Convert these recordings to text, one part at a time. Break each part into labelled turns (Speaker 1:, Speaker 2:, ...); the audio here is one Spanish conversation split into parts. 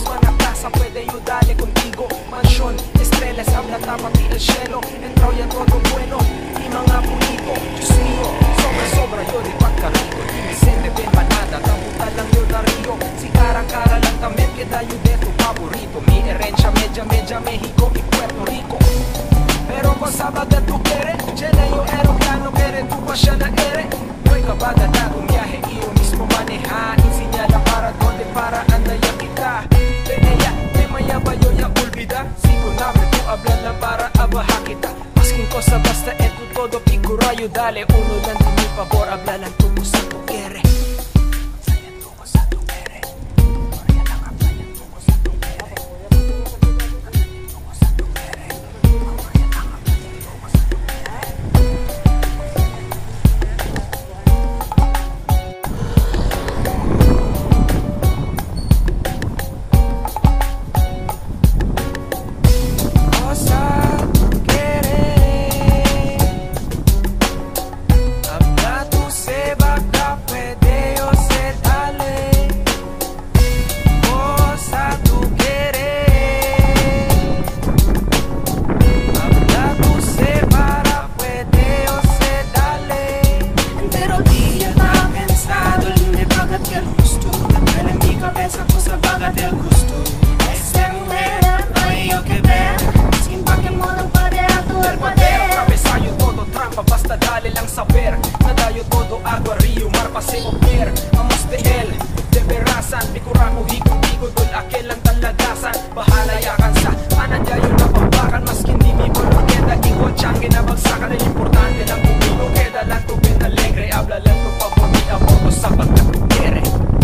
Speaker 1: misma na casa puede ayudarle contigo. Mansión, estrellas, habla, tápate el cielo. Entró ya todo bueno y mga bonito. Diyos mío, sobra yo di pagkarito. Di Vicente, Ben Manada, kamuta lang yo na Rio. Si cara-cara lang también queda yo de tu favorito. Mi herencia media México y Puerto Rico. Pero kung sabagad tu quere, llena yo aeroplano, quere tu pa siya na ere. No'y kabada na bumiyahe, iyo mismo maneja. Insinyala para donde para andaya kita. Tenaya, temaya ba yo ya olvida? Sigo namin tu hablan lang para abaha kita. Masking ko sa basta eto todo picurayo. Dale, uno lang din mi favor, habla lang tu sa tu quere. Basta dale lang saber Nadayo todo agua, río, mar, paseo, pier Amos de él, de Verasan Picuraco, hikong, hikong, dul, aquel ang talagasan Bahala yakan sa panandayo na pambakan Maskin di mi bon, queda igual changue na bagsakan El importante lang kumino, queda lang tu ben alegre Habla lang tu favor, mi abogo sa pagkakutere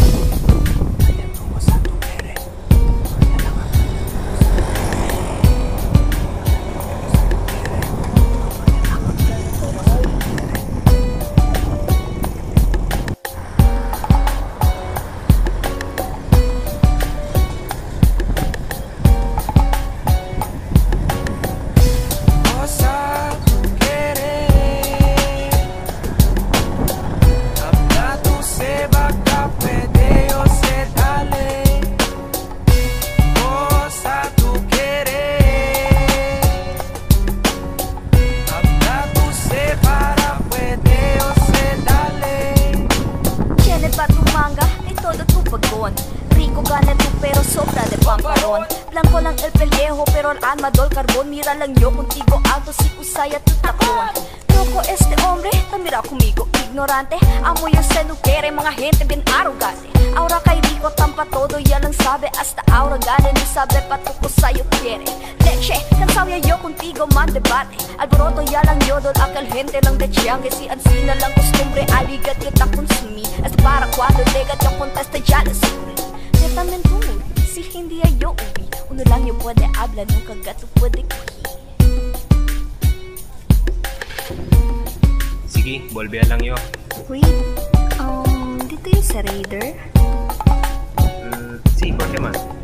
Speaker 2: Rico gana tú pero sobra de pamparón Blanco lang el pellejo pero al alma dol carbón Mira lang yo contigo alto si usaya tu tacón Loco este hombre, mira conmigo ignorante Amo yo se no quiere mga gente bien arrogante Ahora kay Rico tampa todo ya lang sabe Hasta ahora gana ni sabe pa tu sayo quiere Leche, cansado ya yo contigo man debate Alboroto ya lang yo dol aquel gente lang de chiangue Si ansí na lang costumbre aligat kita consumir Hasta para cuando legat yo contesta ya la sufrí También tú, si hindi ay yo uwi Uno lang yo puede hablar, nunca gato puede kuhi
Speaker 3: Sige, volvea lang yo.
Speaker 2: Wait, dito yung sa Raider?
Speaker 3: Sí, ¿por qué más?